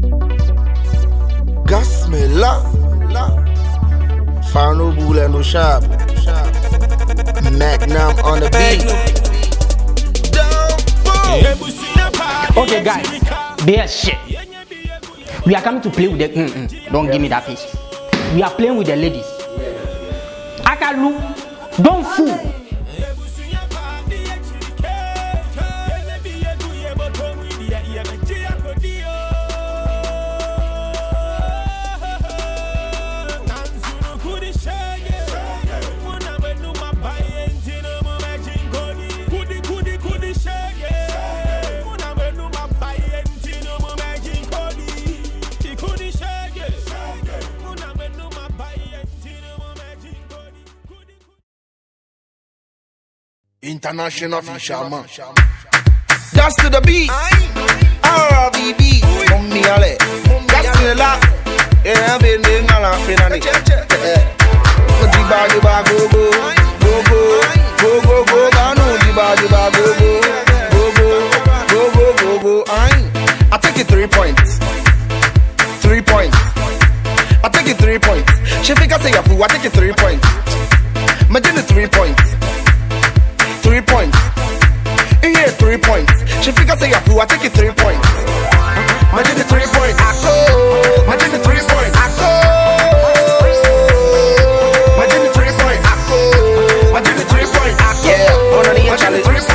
Gasmilla, Fano Bull and no sharp. Magnum on the beat. Okay, guys, bear shit. We are coming to play with the. Don't give me that face. We are playing with the ladies. Akalu, don't fool. International fisherman. Dance to the beat. RBB. Mummy Ale. Gasmilla. Yeah, been in a laugh in a nick. Go go go. Go go. Go go go. No, go go. I take it 3 points. 3 points. I take it 3 points. She figure say you I take it 3 points. Imagine 3 points. 3 points. In here 3 points. She figure say you I take it 3 points. Imagine the 3 points. Imagine the 3 points. Imagine the 3 points. Imagine the 3 points. Yeah, imagine the 3 points.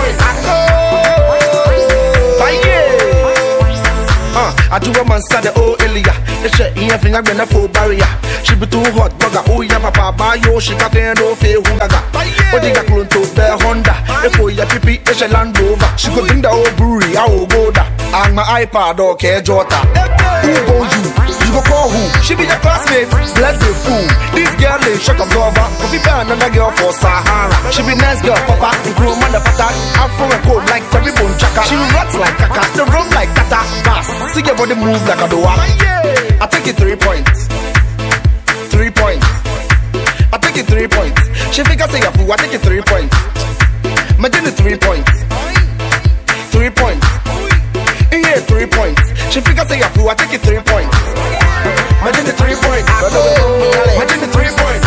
I do a man sad the old Elia. The shit in your finger been a full barrier. She be too hot, bugger. Oh, yeah, my papa, yo, she got there no fair hugaga. But they got clone to the Honda. If we are pipi, it's a Land Rover. She could bring the old brewery, I will go there. And my iPad, okay, Jota. Who go you? You go call who? She be your classmate, bless the fool. This girl is shock absorber. If you ban another girl for Sahara. She be nice girl, papa, and grow motherfucker. Afro and cold like Terry Bone Chaka. She rots like Kaka, the room like Tata. Bass, see your body move like a doa. I take it 3 points. 3 points. I take it 3 points. She figure say you I take it 3 points. Imagine the 3 points. 3 points. In here 3 points. She figure say you I take it 3 points. Imagine the 3 points. Imagine the 3 points.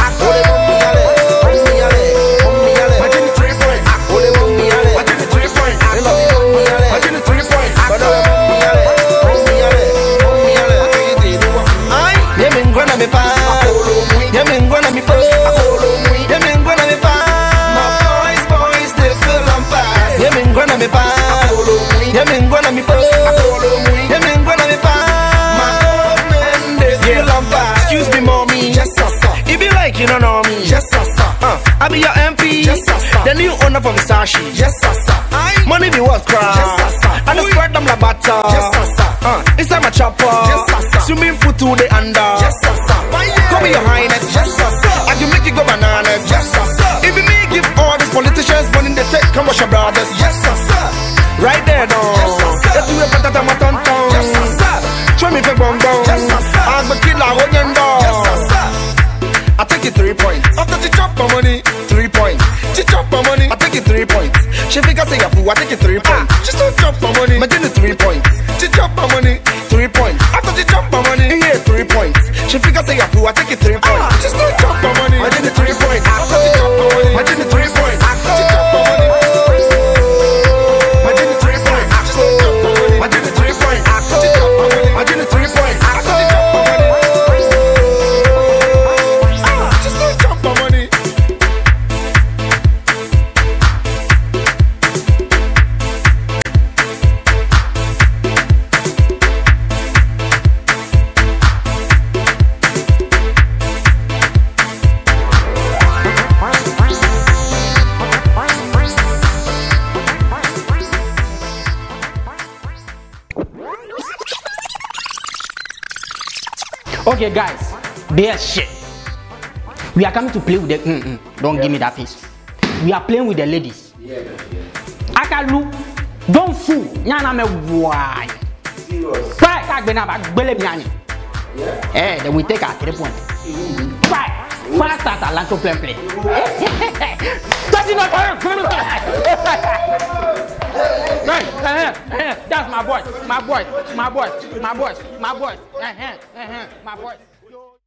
Imagine the 3 points. Imagine the 3 points. Imagine the 3 points. Me pa, yeah, me gonna me pa, yeah, me gonna me pa. My boys, they feel I'm fast. Yeah, me gonna me pa, yeah, me gonna me pa, yeah, me gonna me pa. My men, they feel I'm fast. Excuse me, mommy, yes sir. If you like, you don't know me, yes sir. I be your MP, yes sir. The new owner for Versace, yes sir. Money be what crowd, yes sir. And the spread them la butter, yes sir. Inside my chopper, yes sir. Swimming pool to the under, yes sir. Come your highness, yes sir. I can make you go bananas, yes sir. If you may give all these politicians money they take, come wash your brothers, yes sir. Right there, no, yes sir. Let's do a patata matonton, yes sir. Show me for bongo, yes sir. I'm a killer, yes sir. I take it 3 points. After she chop my money, 3 points. She chop my money, I take it 3 points. She figure say I take it 3 points. She still chop my money, imagine the 3 points. She chop my money, 3 points. After she chop my money, in here 3 points. She figure say I take it 3 points. She still chop my money, imagine the 3 points. After she chop my money, imagine the 3 points. She chop my money, imagine the 3 points. She still chop my money, imagine the 3 points. After she chop my money, imagine the 3 points. After she chop my money, she still chop my money. Okay, guys, bear shit. We are coming to play with the. Don't give me that face. We are playing with the ladies. Akalu, don't fool. Nyana me why? Serious. Why? Then we take our 3 points. Why? Fast at Azonto play. That's my boy. My boy.